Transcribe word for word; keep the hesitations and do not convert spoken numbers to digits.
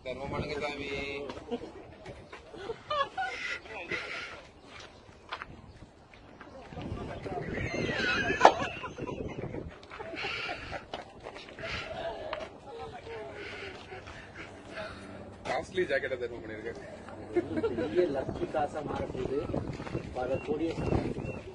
தர்மம் பண்ணுங்க சாமி. காஸ்ட்லி ஜாக்கெட்டை தர்மம் பண்ணிருக்கேன். லட்ச காசா மாறப்போகுது. பல கோடியை